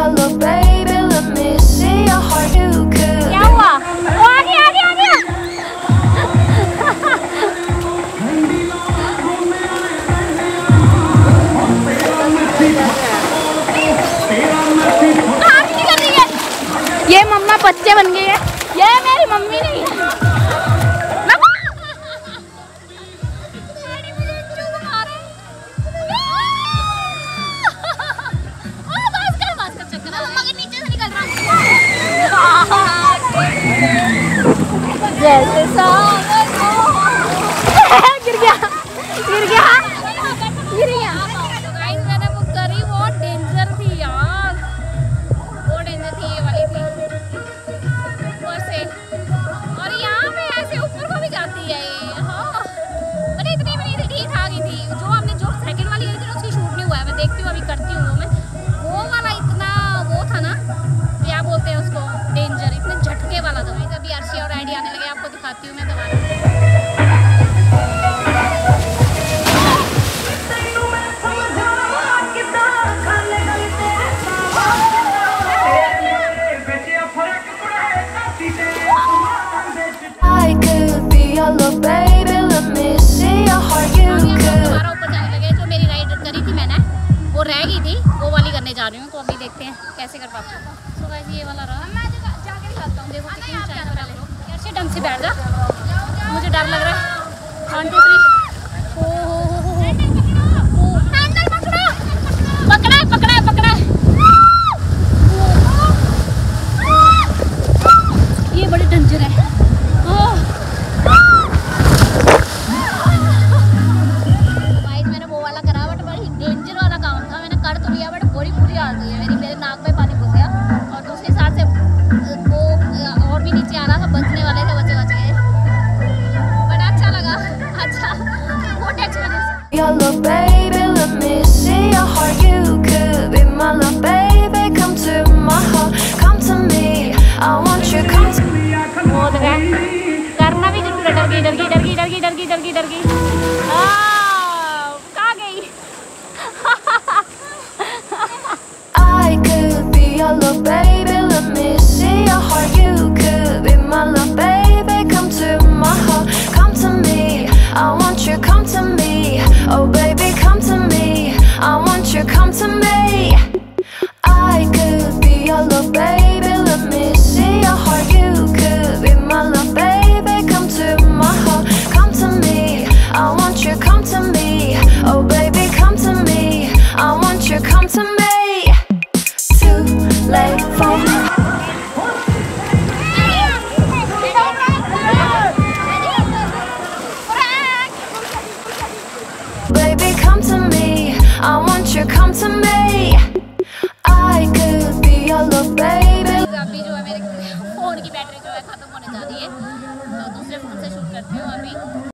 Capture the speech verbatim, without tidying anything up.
look, baby, let me see your heart. You could. क्या हुआ? वो आ गया, आ गया, आ गया। ये मम्मा बच्चे बन गए हैं। ये मेरी मम्मी नहीं है। जैसे गिर गया, गिर गया, गिर गया। गाइस मैंने बुक करी, वो डेंजर थी यार, वो डेंजर थी, ये वाली थी ऊपर से, और यहाँ पे ऐसे ऊपर को भी जाती है ये। हाँ अरे इतनी बड़ी थी, ठीक ठाक ही थी। जो हमने जो सेकंड वाली करी थी ना, उसकी शूट नहीं हुआ है। मैं देखती हूँ, अभी करती हूँ वो मैं। वो वाला इतना वो था ना, क्या बोलते हैं उसको, डेंजर, इतने झटके वाला था। अभी अर्शी और आईडी आने लगे, आपको दिखाती हूँ मैं दोबारा। I could be your look, baby, let me see your heart. You could. दोबारा ऊपर जाने लगे। जो मेरी राइड करी थी मैंने, वो रह गई थी, वो वाली करने जा रही हूँ। तो अभी देखते हैं कैसे कर पाते हैं। तो गाइस ये वाला रहा, मैं जाके दिखाता हूँ। देखो कितनी ऊंचाई पर है। यार से ढंग से बैठ जा, मुझे डर लग रहा है। One two three. ओ हो हैंडल पकड़ो, पकड़ा है, पकड़ा है, पकड़ा है। ये बड़ी डेंजर है। गाइस मैंने वो वाला करा, बट बड़ी डेंजर वाला काम था। मैंने कर तो लिया, बट बड़ी बुरी हालत हुई है मेरी। मेरे नाक में पानी घुस गया, और दूसरी साइड से वो और भी नीचे आ रहा था। बचने वाले थे, बचे बच गए, बट अच्छा लगा। अच्छा बहुत experience. Your look, baby, let me see your heart. You could be my love, baby, come to my heart, come to me. I want you, come to me. बहुत है, करना भी जरूर है। डर गई, डर गई, डर गई, डर गई, डर गई, डर गई, डर गई। कहाँ गई? I could be your look, baby, let me see your heart. You could be my love, baby, come to my heart, come to me. I want you, come to me. Oh baby, come to me. I want you, come to me. I could be your look, baby, let me see your heart. You could be my love, baby, come to my heart, come to me. I want you, come to me. Oh baby, come to me. I want you, come to me. Too late for me. Baby, come to me. I want you, come to me.